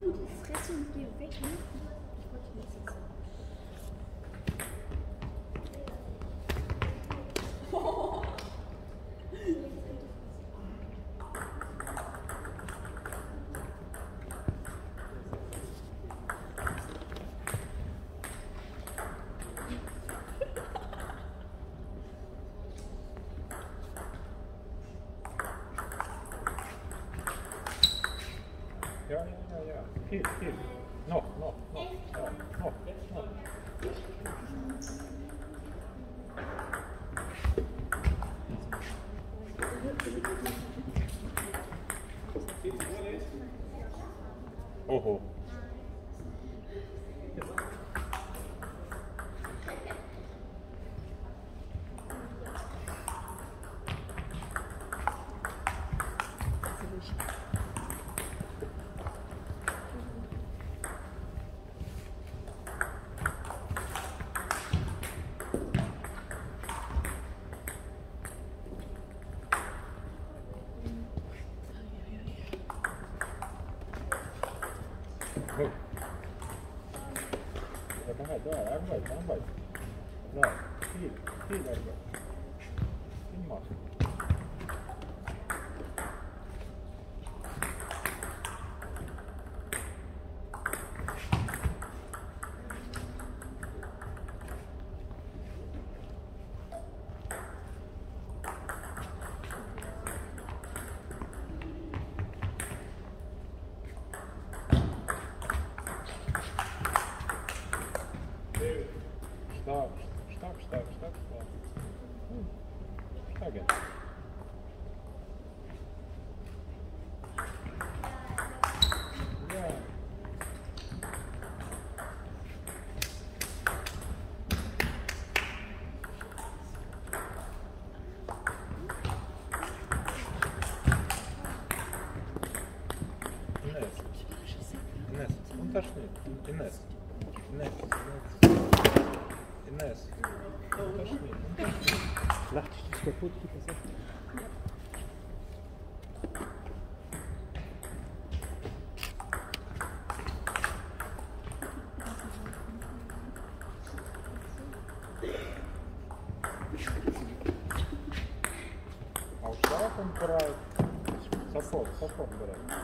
Fresse und geh weg. Ich wollte nicht sitzen. Ja. Viel. Noch. Ja, noch. Oho. Oh. Arbeit. Ja, viel Arbeit. Immer. Stark. Stark. Ja. Ines, Unterschnitt. Ines. Unterschnitt. Lach dich nicht kaputt, gib das ab. Aufschlag und bereit. Sofort bereit.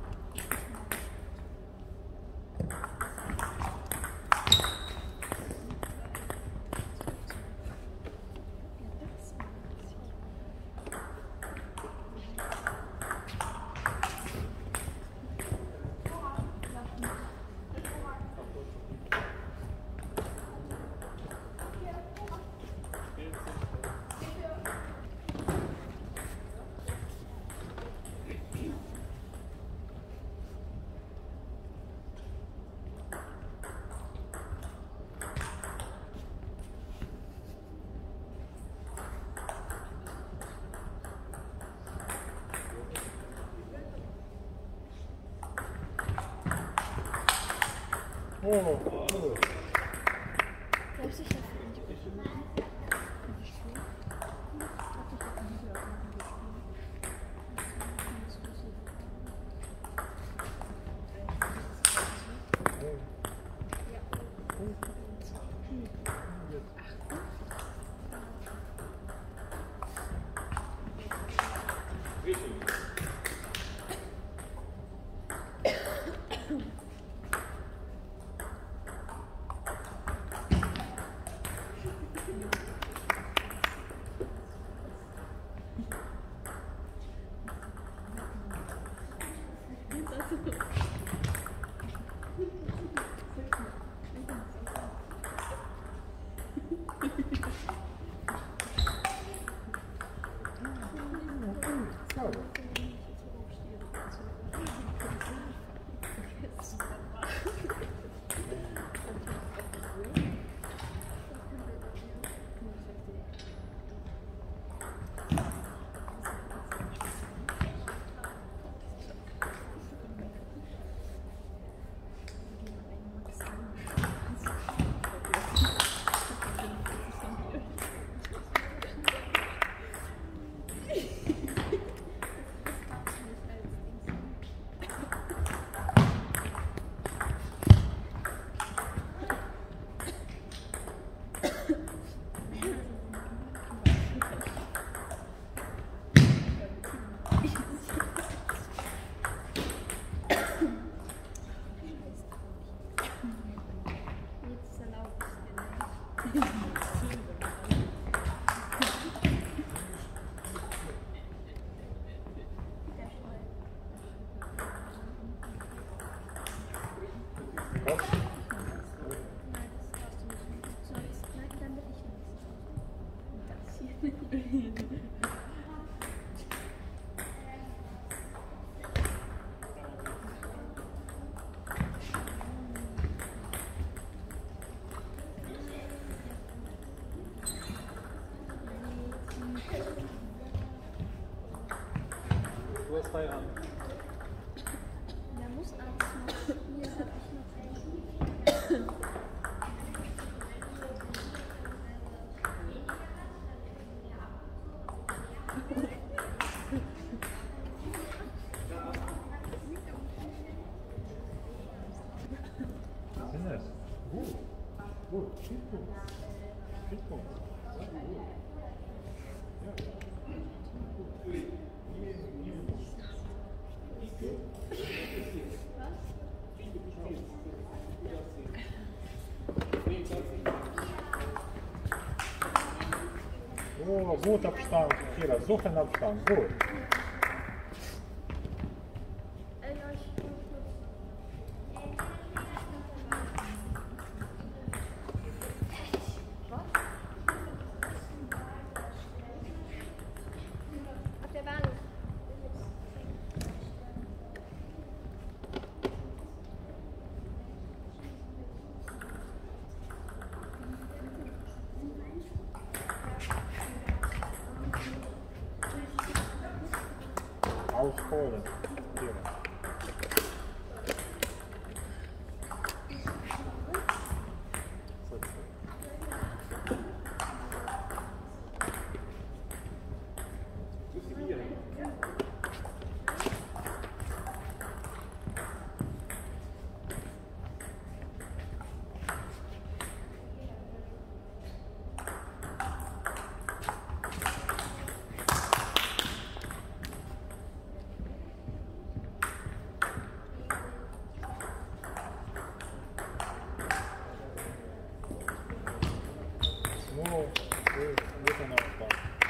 Oh. Selbstsicher für 2 an. Da muss eins noch. Hier hab ich noch. Ines, gut. Gut, Spielpunkt. Spielpunkt. Ja, gut. Ja. Oh, gut Abstand, Kira, suchen Abstand, gut. Auf der Bank. Ausholen, Kira. Ну, вот она упала.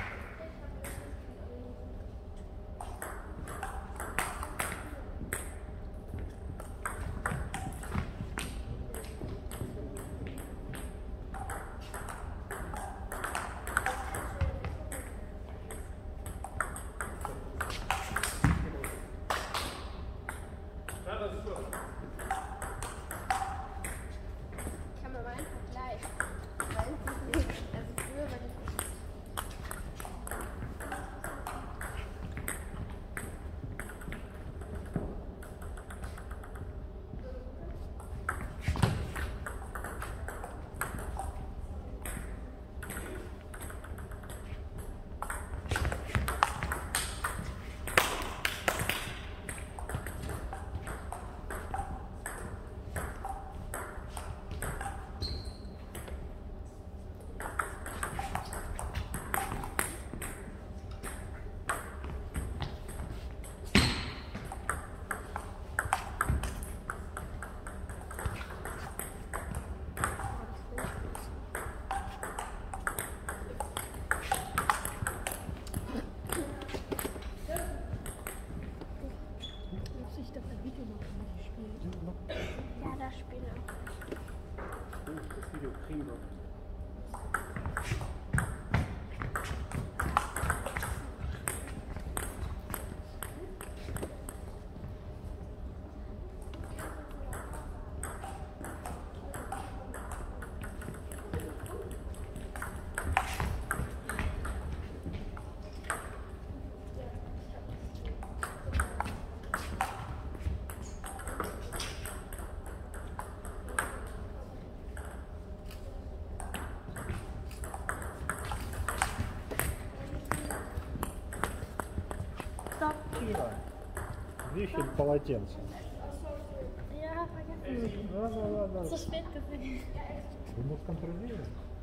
Kann man aber einfach gleich. Weil es nicht, also früher war die. Muss ich doch ein Video machen, wie ich spiele? Ja, das spiele ich. Das Video kriegen wir. Кира, вихель полотенце. Ja, vergessen. Да. Zu spät gesehen. Du musst kontrollieren.